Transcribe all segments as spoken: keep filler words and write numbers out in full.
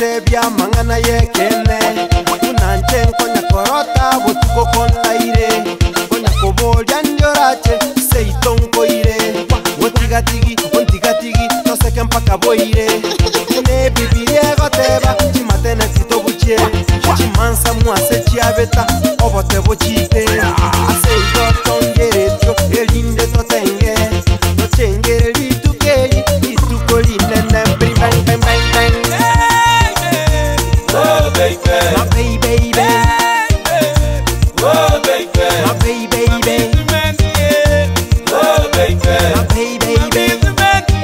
tebia mangana yekene Unanche konya korota butuko konlaire Konya kobolya ndiorache seitonko ire Wotigatigi, ontigatigi, toseke mpaka boire Ne bibiri egoteba, chimatene zitobuchie Chimansa muase chiabeta, obote bochite Ase igotongeretyo, elinde totenge Nochengere litukei, lituko linene Bring bang bang bang bang Oh baby, my baby, baby oh baby, my baby, baby oh baby, my baby, baby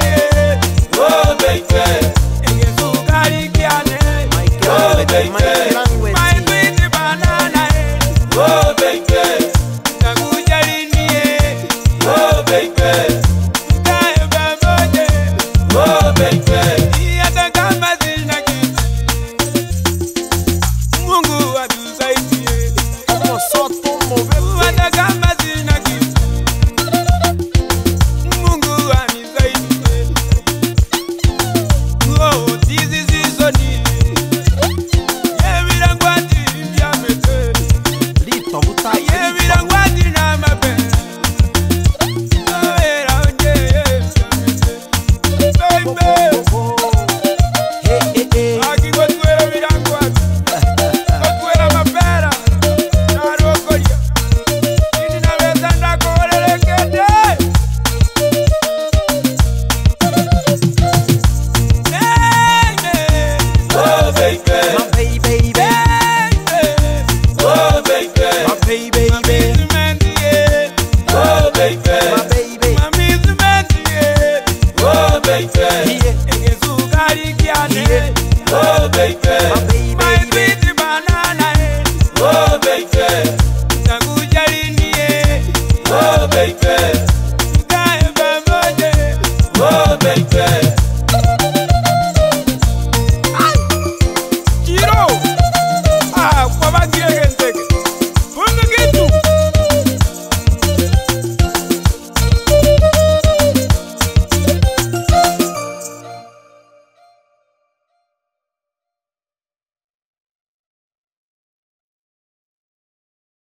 oh baby, my girl, my girl